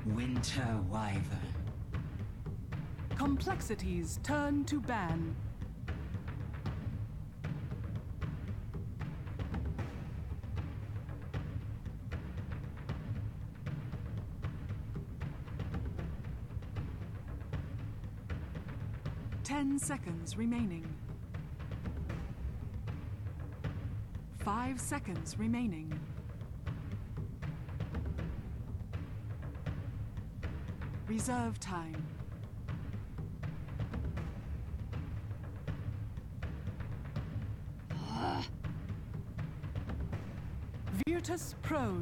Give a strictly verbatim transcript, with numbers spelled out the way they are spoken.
Winter Wyvern. Complexities turn to ban. Ten seconds remaining. Five seconds remaining. Reserve time. Virtus Pro